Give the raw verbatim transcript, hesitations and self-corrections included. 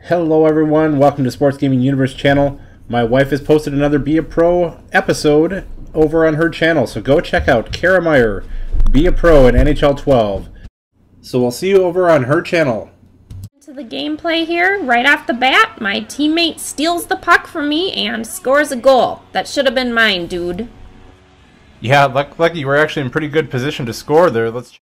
Hello everyone, welcome to Sports Gaming Universe channel. My wife has posted another Be a Pro episode over on her channel, so go check out Kara Meyer, Be a Pro in N H L twelve. So we'll see you over on her channel. To the gameplay here, right off the bat, my teammate steals the puck from me and scores a goal. That should have been mine, dude. Yeah, luck, lucky you were actually in pretty good position to score there. Let's